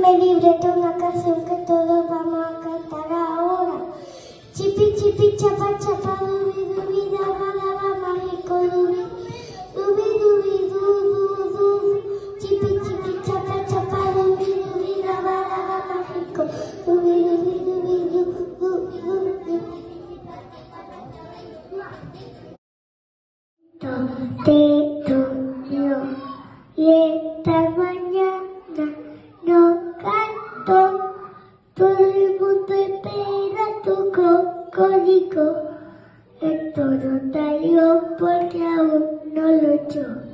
me libreta una canción que todos vamos a cantar ahora. Chipi, chipi, chapa, chapa, dubi, dubi, daba, daba, mágico, dubi, dubi, dubi, du, du, du. Chipi, chipi, chapa, chapa, dubi, dubi, daba, daba, mágico, dubi, dubi, dubi, du, du, du, du. Te yo y esta mañana no canto, todo el mundo espera tu cocorico. Esto no salió porque aún no lo echó.